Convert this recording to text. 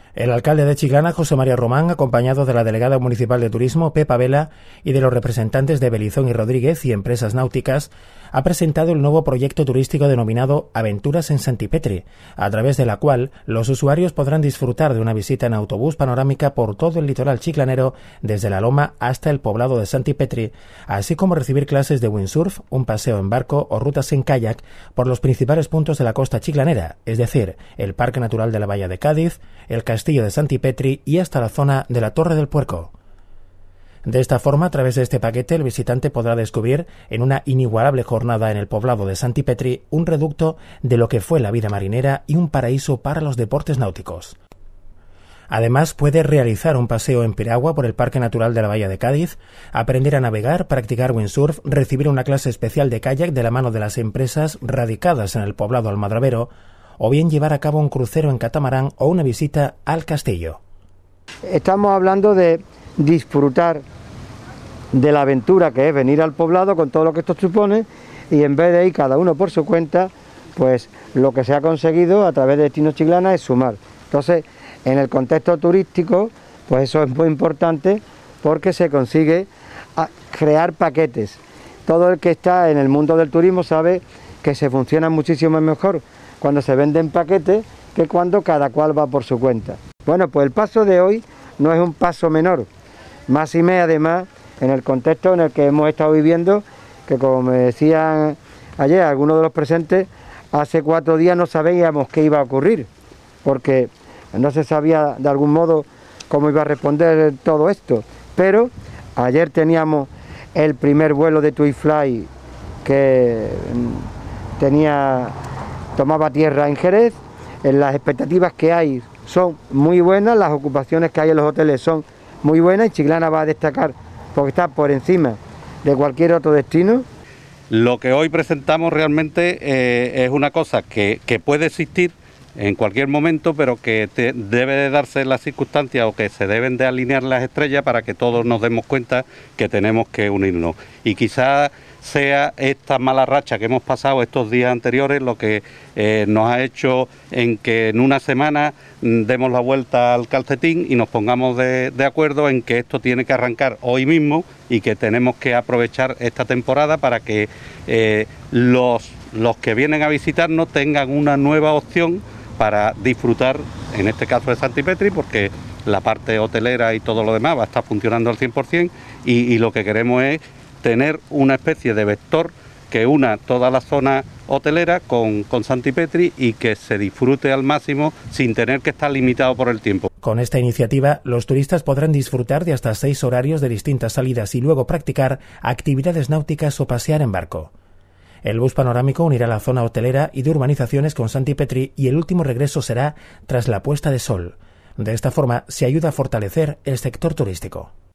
El alcalde de Chiclana, José María Román, acompañado de la delegada municipal de turismo, Pepa Vela, y de los representantes de Belizón y Rodríguez y empresas náuticas, ha presentado el nuevo proyecto turístico denominado Aventuras en Santipetri, a través de la cual los usuarios podrán disfrutar de una visita en autobús panorámica por todo el litoral chiclanero, desde la Loma hasta el poblado de Santipetri, así como recibir clases de windsurf, un paseo en barco o rutas en kayak por los principales puntos de la costa chiclanera, es decir, el Parque Natural de la Bahía de Cádiz, el Castillo de Santipetri y hasta la zona de la Torre del Puerco. De esta forma, a través de este paquete, el visitante podrá descubrir, en una inigualable jornada en el poblado de Santipetri, un reducto de lo que fue la vida marinera y un paraíso para los deportes náuticos. Además, puede realizar un paseo en piragua por el Parque Natural de la Bahía de Cádiz, aprender a navegar, practicar windsurf, recibir una clase especial de kayak de la mano de las empresas radicadas en el poblado almadravero, o bien llevar a cabo un crucero en catamarán o una visita al castillo. Estamos hablando de disfrutar de la aventura que es venir al poblado con todo lo que esto supone, y en vez de ir cada uno por su cuenta, pues lo que se ha conseguido a través de Destinos Chiclana es sumar. Entonces, en el contexto turístico, pues eso es muy importante porque se consigue crear paquetes. Todo el que está en el mundo del turismo sabe que se funciona muchísimo mejor cuando se venden paquetes que cuando cada cual va por su cuenta. Bueno, pues el paso de hoy no es un paso menor, máxime además en el contexto en el que hemos estado viviendo, que como me decían ayer algunos de los presentes, hace 4 días no sabíamos qué iba a ocurrir, porque no se sabía de algún modo cómo iba a responder todo esto, pero ayer teníamos el primer vuelo de TuiFly que tomaba tierra en Jerez. Las expectativas que hay son muy buenas, las ocupaciones que hay en los hoteles son muy buenas y Chiclana va a destacar porque está por encima de cualquier otro destino. Lo que hoy presentamos realmente es una cosa que puede existir en cualquier momento, pero que debe de darse las circunstancias o que se deben de alinear las estrellas para que todos nos demos cuenta que tenemos que unirnos. Y quizás sea esta mala racha que hemos pasado estos días anteriores lo que nos ha hecho en que en una semana demos la vuelta al calcetín y nos pongamos de acuerdo en que esto tiene que arrancar hoy mismo y que tenemos que aprovechar esta temporada para que los que vienen a visitarnos tengan una nueva opción para disfrutar, en este caso de Santipetri, porque la parte hotelera y todo lo demás va a estar funcionando al 100% y lo que queremos es tener una especie de vector que una toda la zona hotelera con Santipetri y que se disfrute al máximo sin tener que estar limitado por el tiempo. Con esta iniciativa, los turistas podrán disfrutar de hasta 6 horarios de distintas salidas y luego practicar actividades náuticas o pasear en barco. El bus panorámico unirá la zona hotelera y de urbanizaciones con Santipetri y el último regreso será tras la puesta de sol. De esta forma se ayuda a fortalecer el sector turístico.